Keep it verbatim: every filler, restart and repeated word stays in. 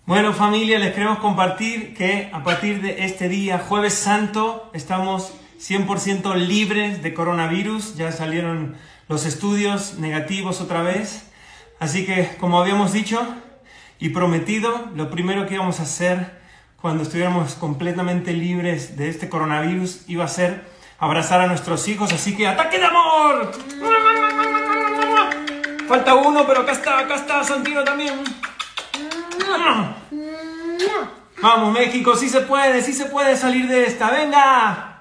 Bueno, familia, les queremos compartir que a partir de este día, Jueves Santo, estamos cien por ciento libres de coronavirus. Ya salieron los estudios negativos otra vez. Así que, como habíamos dicho y prometido, lo primero que íbamos a hacer cuando estuviéramos completamente libres de este coronavirus iba a ser abrazar a nuestros hijos. Así que, ¡ataque de amor! Falta uno, pero acá está, acá está Santino también. Vamos, México, sí se puede, sí se puede salir de esta. ¡Venga!